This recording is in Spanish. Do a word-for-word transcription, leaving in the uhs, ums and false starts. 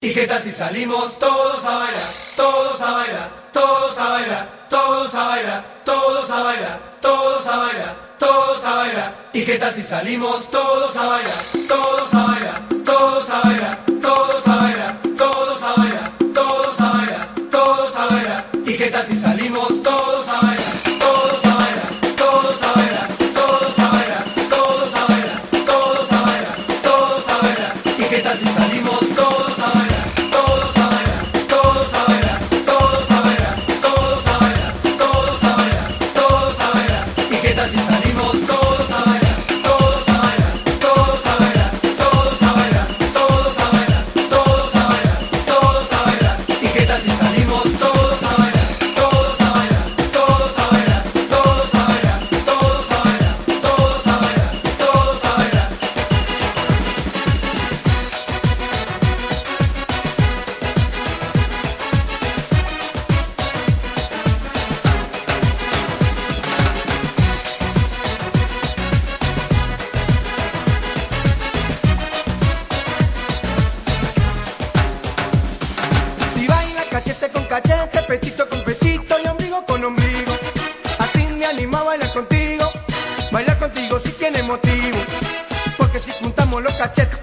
¿Y qué tal si salimos todos a bailar, todos a bailar, todos a bailar, todos a bailar, todos a bailar, todos a bailar, todos a bailar? ¿Y qué tal si salimos todos a bailar, todos a bailar, todos a bailar, todos a bailar, todos a bailar, todos a bailar, todos a bailar? ¿Y qué tal si salimos todos a bailar, todos a bailar, todos a bailar, todos a bailar, todos a bailar, todos a bailar, todos a bailar? ¿Y qué tal si salimos todos a bailar? Cachete con cachete, pechito con pechito y ombligo con ombligo. Así me animo a bailar contigo, bailar contigo si tiene motivo. Porque si juntamos los cachetes